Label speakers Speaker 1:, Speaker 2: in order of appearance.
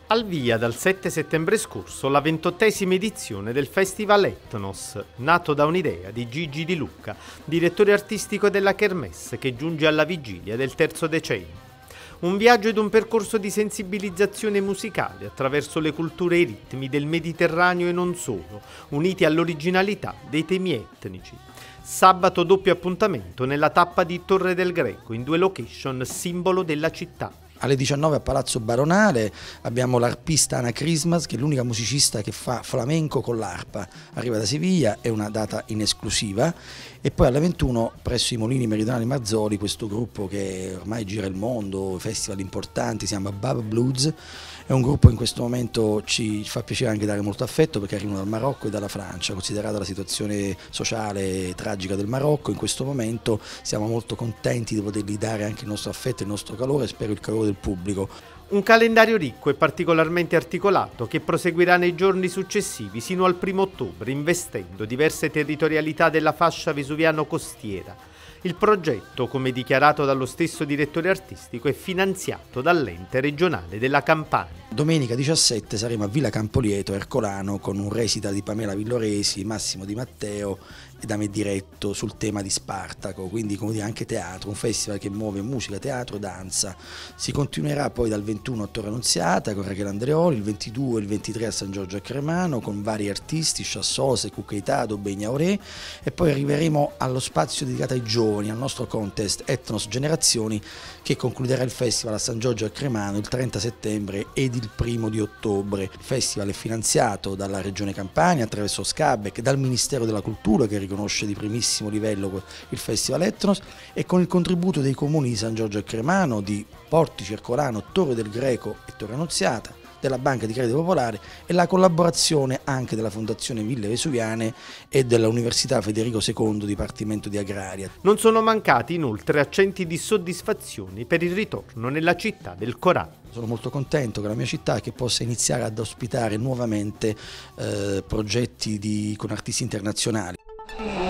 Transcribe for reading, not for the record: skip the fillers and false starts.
Speaker 1: Al via dal 7 settembre scorso la 28esima edizione del Festival Ethnos, nato da un'idea di Gigi Di Luca, direttore artistico della Kermesse, che giunge alla vigilia del terzo decennio. Un viaggio ed un percorso di sensibilizzazione musicale attraverso le culture e i ritmi del Mediterraneo e non solo, uniti all'originalità dei temi etnici. Sabato doppio appuntamento nella tappa di Torre del Greco, in 2 location simbolo della città.
Speaker 2: Alle 19 a Palazzo Baronale abbiamo l'arpista Ana Christmas, che è l'unica musicista che fa flamenco con l'arpa, arriva da Siviglia, è una data in esclusiva, e poi alle 21 presso i Molini Meridionali Marzoli questo gruppo che ormai gira il mondo, festival importanti, si chiama Bab Blues, è un gruppo che in questo momento ci fa piacere anche dare molto affetto perché arrivano dal Marocco e dalla Francia, considerata la situazione sociale tragica del Marocco. In questo momento siamo molto contenti di potergli dare anche il nostro affetto e il nostro calore e spero il calore del pubblico.
Speaker 1: Un calendario ricco e particolarmente articolato che proseguirà nei giorni successivi sino al 1° ottobre, investendo diverse territorialità della fascia vesuviano-costiera. Il progetto, come dichiarato dallo stesso direttore artistico, è finanziato dall'ente regionale della Campania.
Speaker 2: Domenica 17 saremo a Villa Campolieto, Ercolano, con un recital di Pamela Villoresi, Massimo Di Matteo e da me diretto sul tema di Spartaco, quindi come dire anche teatro, un festival che muove musica, teatro, danza. Si continuerà poi dal 21 a Torre Annunziata con Rachele Andreoli, il 22 e il 23 a San Giorgio a Cremano con vari artisti, Chassose, Cuccheitado, Begnauré, e poi arriveremo allo spazio dedicato ai giovani, al nostro contest Ethnos Generazioni, che concluderà il festival a San Giorgio a Cremano il 30 settembre ed il 1° di ottobre. Il festival è finanziato dalla Regione Campania attraverso SCABEC, dal Ministero della Cultura che riconosce di primissimo livello il Festival Ethnos, e con il contributo dei comuni di San Giorgio a Cremano, di Portici, Ercolano, Torre del Greco e Torre Annunziata, della Banca di Credito Popolare e la collaborazione anche della Fondazione Ville Vesuviane e dell'Università Federico II Dipartimento di Agraria.
Speaker 1: Non sono mancati inoltre accenti di soddisfazione per il ritorno nella città del Corano.
Speaker 2: Sono molto contento che la mia città che possa iniziare ad ospitare nuovamente progetti con artisti internazionali.